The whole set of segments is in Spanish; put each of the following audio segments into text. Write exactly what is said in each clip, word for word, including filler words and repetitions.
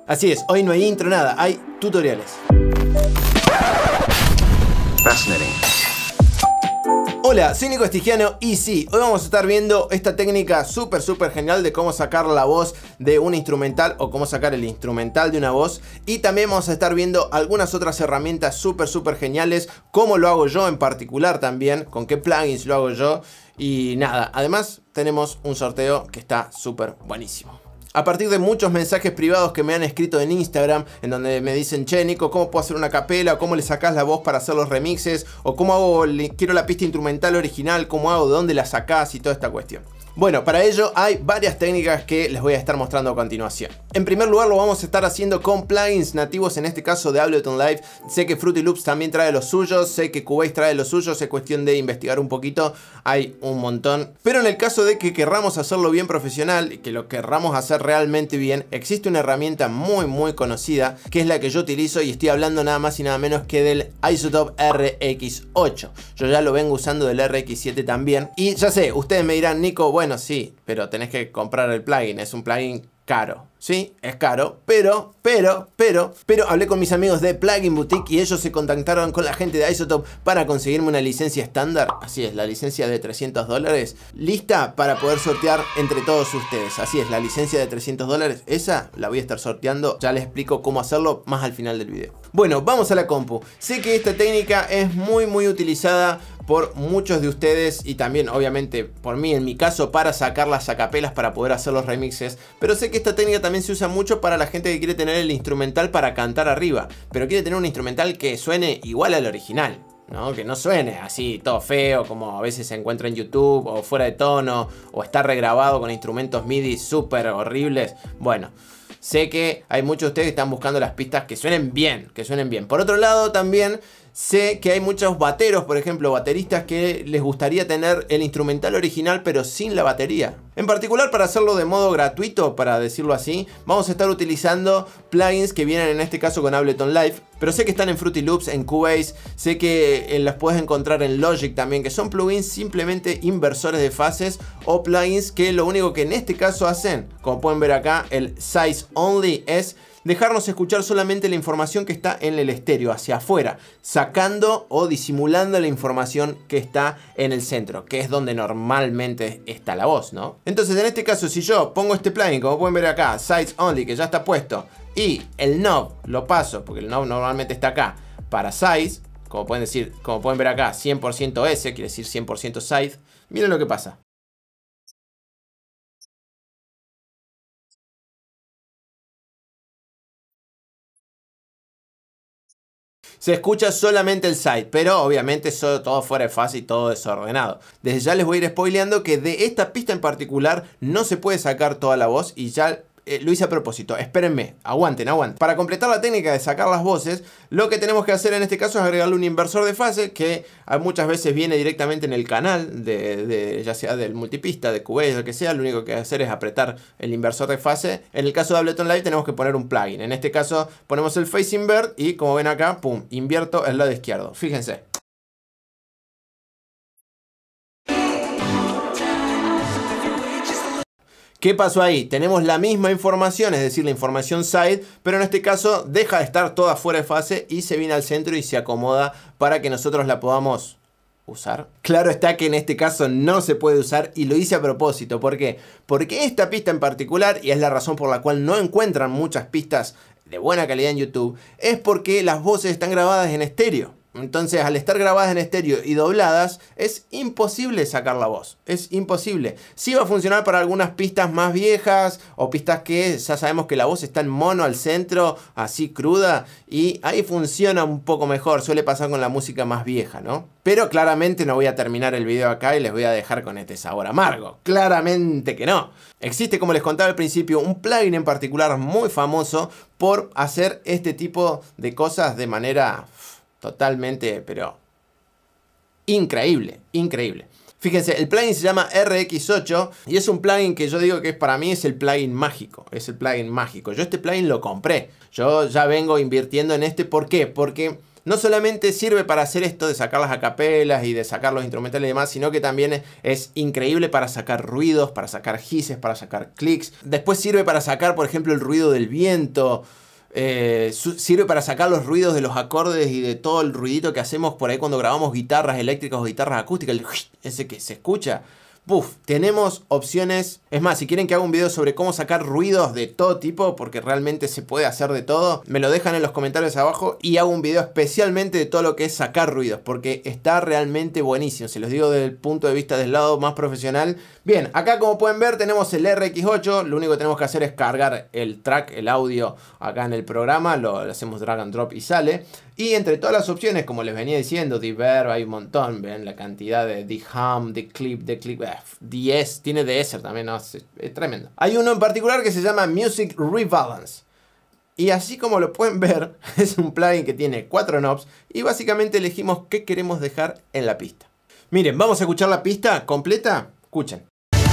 Así es, hoy no hay intro, nada, hay tutoriales. Fascinating. Hola, soy Nico Estigiano y sí, hoy vamos a estar viendo esta técnica súper súper genial de cómo sacar la voz de un instrumental o cómo sacar el instrumental de una voz. Y también vamos a estar viendo algunas otras herramientas súper súper geniales, cómo lo hago yo en particular también, con qué plugins lo hago yo. Y nada, además tenemos un sorteo que está súper buenísimo. A partir de muchos mensajes privados que me han escrito en Instagram, en donde me dicen, che Nico, ¿cómo puedo hacer una capela? ¿Cómo le sacás la voz para hacer los remixes? ¿O cómo hago, quiero la pista instrumental original? ¿Cómo hago? ¿De dónde la sacás? Y toda esta cuestión. Bueno, para ello hay varias técnicas que les voy a estar mostrando a continuación. En primer lugar lo vamos a estar haciendo con plugins nativos, en este caso de Ableton Live. Sé que Fruity Loops también trae los suyos, sé que Cubase trae los suyos, es cuestión de investigar un poquito, hay un montón. Pero en el caso de que querramos hacerlo bien profesional y que lo querramos hacer realmente bien, existe una herramienta muy muy conocida, que es la que yo utilizo y estoy hablando nada más y nada menos que del iZotope R X ocho. Yo ya lo vengo usando del R X siete también. Y ya sé, ustedes me dirán, Nico, bueno, Bueno, sí, pero tenés que comprar el plugin, es un plugin caro. Sí, es caro, pero, pero, pero, pero hablé con mis amigos de Plugin Boutique y ellos se contactaron con la gente de iZotope para conseguirme una licencia estándar. Así es, la licencia de trescientos dólares, lista para poder sortear entre todos ustedes. Así es, la licencia de trescientos dólares, esa la voy a estar sorteando. Ya les explico cómo hacerlo más al final del video. Bueno, vamos a la compu. Sé que esta técnica es muy, muy utilizada por muchos de ustedes y también obviamente por mí en mi caso para sacar las acapelas para poder hacer los remixes, pero sé que esta técnica también se usa mucho para la gente que quiere tener el instrumental para cantar arriba, pero quiere tener un instrumental que suene igual al original, ¿no? Que no suene así todo feo como a veces se encuentra en YouTube, o fuera de tono, o está regrabado con instrumentos M I D I súper horribles. Bueno, sé que hay muchos de ustedes que están buscando las pistas que suenen bien, que suenen bien. Por otro lado también sé que hay muchos bateros, por ejemplo, bateristas que les gustaría tener el instrumental original pero sin la batería. En particular, para hacerlo de modo gratuito, para decirlo así, vamos a estar utilizando plugins que vienen en este caso con Ableton Live, pero sé que están en Fruity Loops, en Cubase, sé que las puedes encontrar en Logic también, que son plugins simplemente inversores de fases o plugins que lo único que en este caso hacen, como pueden ver acá, el Size Only, es dejarnos escuchar solamente la información que está en el estéreo, hacia afuera, sacando o disimulando la información que está en el centro, que es donde normalmente está la voz, ¿no? Entonces en este caso, si yo pongo este plugin, como pueden ver acá, Size Only, que ya está puesto, y el knob lo paso, porque el knob normalmente está acá, para Size, como pueden decir, como pueden ver acá, cien por ciento S, quiere decir cien por ciento Size, miren lo que pasa. Se escucha solamente el side, pero obviamente eso, todo fuera de fase y todo desordenado. Desde ya les voy a ir spoileando que de esta pista en particular no se puede sacar toda la voz y ya eh, lo hice a propósito. Espérenme, aguanten, aguanten. Para completar la técnica de sacar las voces, lo que tenemos que hacer en este caso es agregarle un inversor de fase que muchas veces viene directamente en el canal, de, de, ya sea del multipista, de Cubase, lo que sea. Lo único que hay que hacer es apretar el inversor de fase. En el caso de Ableton Live tenemos que poner un plugin. En este caso ponemos el Phase Invert y como ven acá, pum, invierto el lado izquierdo. Fíjense. ¿Qué pasó ahí? Tenemos la misma información, es decir, la información side, pero en este caso deja de estar toda fuera de fase y se viene al centro y se acomoda para que nosotros la podamos usar. Claro está que en este caso no se puede usar y lo hice a propósito. ¿Por qué? Porque esta pista en particular, y es la razón por la cual no encuentran muchas pistas de buena calidad en YouTube, es porque las voces están grabadas en estéreo. Entonces, al estar grabadas en estéreo y dobladas, es imposible sacar la voz. Es imposible. Sí va a funcionar para algunas pistas más viejas o pistas que ya sabemos que la voz está en mono al centro, así cruda, y ahí funciona un poco mejor. Suele pasar con la música más vieja, ¿no? Pero claramente no voy a terminar el video acá y les voy a dejar con este sabor amargo. Claramente que no. Existe, como les contaba al principio, un plugin en particular muy famoso por hacer este tipo de cosas de manera totalmente, pero increíble, increíble. Fíjense, el plugin se llama R X ocho y es un plugin que yo digo que para mí es el plugin mágico. Es el plugin mágico. Yo este plugin lo compré. Yo ya vengo invirtiendo en este. ¿Por qué? Porque no solamente sirve para hacer esto de sacar las acapelas y de sacar los instrumentales y demás, sino que también es increíble para sacar ruidos, para sacar hisses, para sacar clics. Después sirve para sacar, por ejemplo, el ruido del viento. Eh, sirve para sacar los ruidos de los acordes y de todo el ruidito que hacemos por ahí cuando grabamos guitarras eléctricas o guitarras acústicas, el ese que se escucha. Buf, tenemos opciones. Es más, si quieren que haga un video sobre cómo sacar ruidos de todo tipo, porque realmente se puede hacer de todo, me lo dejan en los comentarios abajo y hago un video especialmente de todo lo que es sacar ruidos, porque está realmente buenísimo. Se los digo desde el punto de vista del lado más profesional. Bien, acá como pueden ver tenemos el R X ocho. Lo único que tenemos que hacer es cargar el track, el audio acá en el programa. Lo, lo hacemos drag and drop y sale. Y entre todas las opciones, como les venía diciendo, Diverb, hay un montón. Ven la cantidad de D-Hum, de Clip, de Clip, eh, D S, tiene de-esser también, no, es, es tremendo. Hay uno en particular que se llama Music Rebalance. Y así como lo pueden ver, es un plugin que tiene cuatro knobs y básicamente elegimos qué queremos dejar en la pista. Miren, vamos a escuchar la pista completa. Escuchen.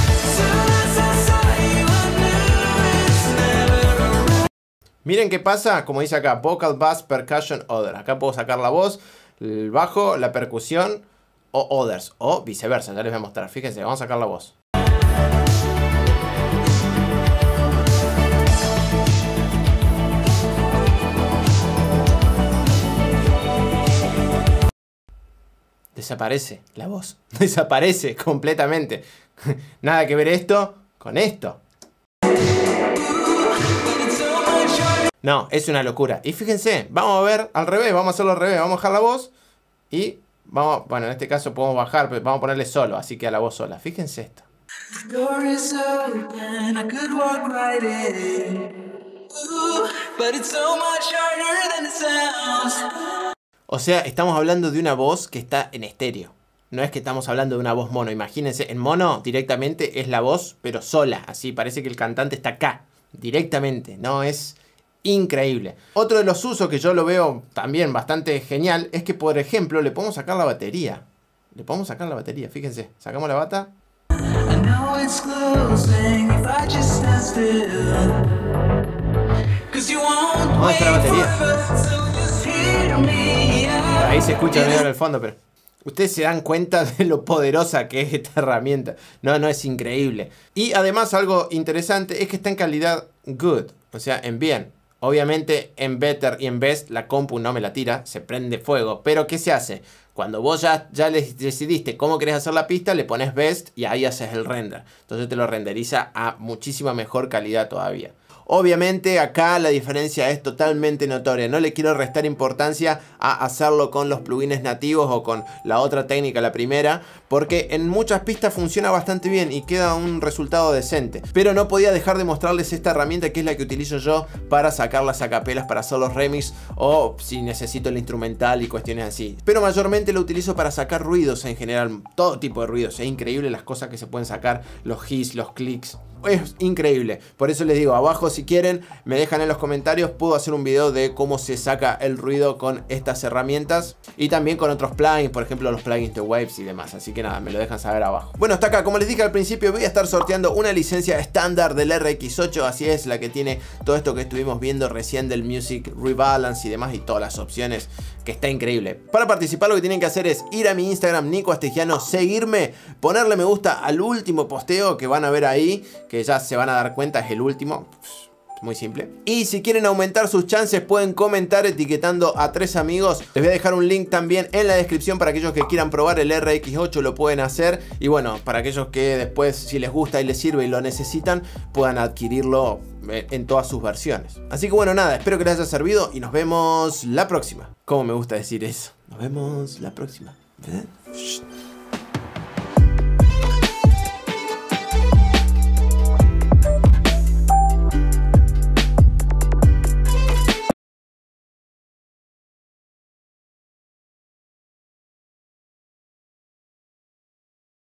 Miren qué pasa, como dice acá, Vocal, Bass, Percussion, Other. Acá puedo sacar la voz, el bajo, la percusión o Others, o viceversa, ya les voy a mostrar. Fíjense, vamos a sacar la voz. Desaparece la voz, desaparece completamente. Nada que ver esto con esto. No, es una locura. Y fíjense, vamos a ver al revés, vamos a hacerlo al revés. Vamos a bajar la voz y vamos, bueno, en este caso podemos bajar, pero vamos a ponerle solo, así que a la voz sola. Fíjense esto. O sea, estamos hablando de una voz que está en estéreo. No es que estamos hablando de una voz mono. Imagínense, en mono directamente es la voz, pero sola. Así parece que el cantante está acá, directamente. No, es increíble. Otro de los usos que yo lo veo también bastante genial es que, por ejemplo, le podemos sacar la batería. Le podemos sacar la batería, fíjense. Sacamos la bata. ¿Dónde está la batería? Ahí se escucha en el fondo, pero ustedes se dan cuenta de lo poderosa que es esta herramienta. No, no, es increíble. Y además algo interesante es que está en calidad good, o sea, en bien. Obviamente en Better y en Best la compu no me la tira, se prende fuego. Pero ¿qué se hace? Cuando vos ya, ya les decidiste cómo querés hacer la pista, le pones Best y ahí haces el render. Entonces te lo renderiza a muchísima mejor calidad todavía. Obviamente acá la diferencia es totalmente notoria. No le quiero restar importancia a hacerlo con los plugins nativos o con la otra técnica, la primera, porque en muchas pistas funciona bastante bien y queda un resultado decente. Pero no podía dejar de mostrarles esta herramienta que es la que utilizo yo para sacar las acapelas, para hacer los remix o si necesito el instrumental y cuestiones así. Pero mayormente lo utilizo para sacar ruidos en general, todo tipo de ruidos. Es increíble las cosas que se pueden sacar, los hiss, los clicks. Es increíble, por eso les digo, abajo si quieren me dejan en los comentarios, puedo hacer un video de cómo se saca el ruido con estas herramientas y también con otros plugins, por ejemplo los plugins de Waves y demás, así que nada, me lo dejan saber abajo. Bueno, hasta acá, como les dije al principio, voy a estar sorteando una licencia estándar del R X ocho, así es, la que tiene todo esto que estuvimos viendo recién del Music Rebalance y demás y todas las opciones, que está increíble. Para participar lo que tienen que hacer es ir a mi Instagram, Nico Astegiano, seguirme, ponerle me gusta al último posteo que van a ver ahí, que ya se van a dar cuenta, es el último. Muy simple. Y si quieren aumentar sus chances pueden comentar etiquetando a tres amigos. Les voy a dejar un link también en la descripción para aquellos que quieran probar el R X ocho, lo pueden hacer. Y bueno, para aquellos que después, si les gusta y les sirve y lo necesitan, puedan adquirirlo en todas sus versiones. Así que bueno, nada, espero que les haya servido y nos vemos la próxima. Cómo me gusta decir eso. Nos vemos la próxima. ¿Eh?